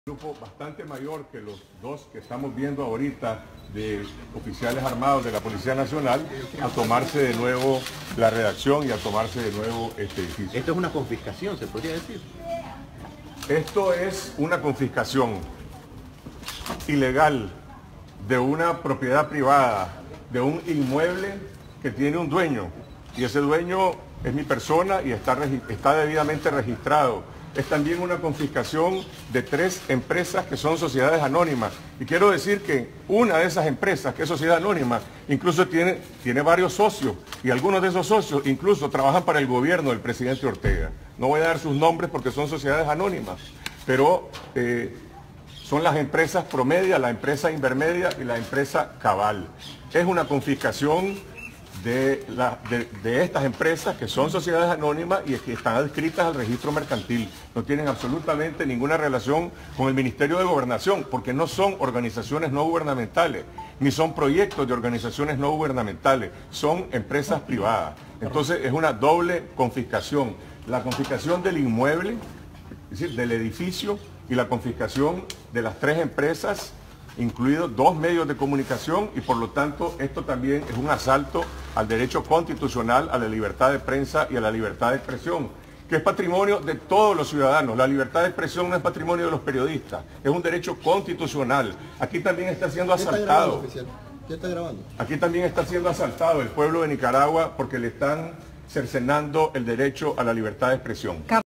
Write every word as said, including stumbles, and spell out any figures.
Grupo bastante mayor que los dos que estamos viendo ahorita de oficiales armados de la Policía Nacional a tomarse de nuevo la redacción y a tomarse de nuevo este edificio. Esto es una confiscación, se podría decir. Esto es una confiscación ilegal de una propiedad privada, de un inmueble que tiene un dueño, y ese dueño es mi persona y está, está debidamente registrado. Es también una confiscación de tres empresas que son sociedades anónimas. Y quiero decir que una de esas empresas, que es sociedad anónima, incluso tiene, tiene varios socios, y algunos de esos socios incluso trabajan para el gobierno del presidente Ortega. No voy a dar sus nombres porque son sociedades anónimas, pero eh, son las empresas Promedia, la empresa Invermedia y la empresa Cabal. Es una confiscación De, la, de, de estas empresas que son sociedades anónimas y que están adscritas al registro mercantil. No tienen absolutamente ninguna relación con el Ministerio de Gobernación, porque no son organizaciones no gubernamentales, ni son proyectos de organizaciones no gubernamentales, son empresas privadas. Entonces es una doble confiscación. La confiscación del inmueble, es decir, del edificio, y la confiscación de las tres empresas, incluidos dos medios de comunicación, y por lo tanto esto también es un asalto al derecho constitucional, a la libertad de prensa y a la libertad de expresión, que es patrimonio de todos los ciudadanos. La libertad de expresión no es patrimonio de los periodistas, es un derecho constitucional. Aquí también está siendo asaltado. ¿Qué está grabando? Aquí también está siendo asaltado el pueblo de Nicaragua porque le están cercenando el derecho a la libertad de expresión.